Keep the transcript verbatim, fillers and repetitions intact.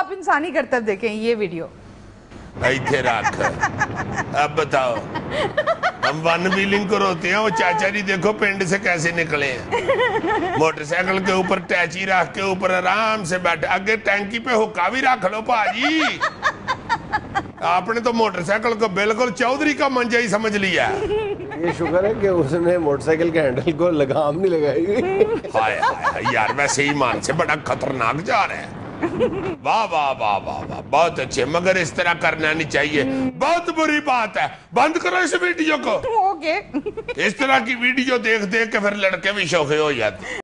आप इंसानी करतब देखें ये वीडियो। इधर रख। अब बताओ, हम वन व्हीलिंग को रोते हैं, वो चाचा जी देखो पिंड से कैसे निकले हैं। मोटरसाइकिल के ऊपर टैची रख के ऊपर आराम से बैठे, आगे टैंकी पे हुक्का भी रख लो भाजी। आपने तो मोटरसाइकिल को बिल्कुल चौधरी का मंजा ही समझ लिया। ये शुक्र है कि उसने मोटरसाइकिल के हैंडल को लगाम नहीं लगाई हुई। हाय हाय यार, वैसे ही मान से बड़ा खतरनाक जा रहा है। वाह वाह वाह वाह वाह, बहुत अच्छे, मगर इस तरह करना नहीं चाहिए, बहुत बुरी बात है। बंद करो इस वीडियो को। ओके। इस तरह की वीडियो देख देख के फिर लड़के भी शौके हो जाते।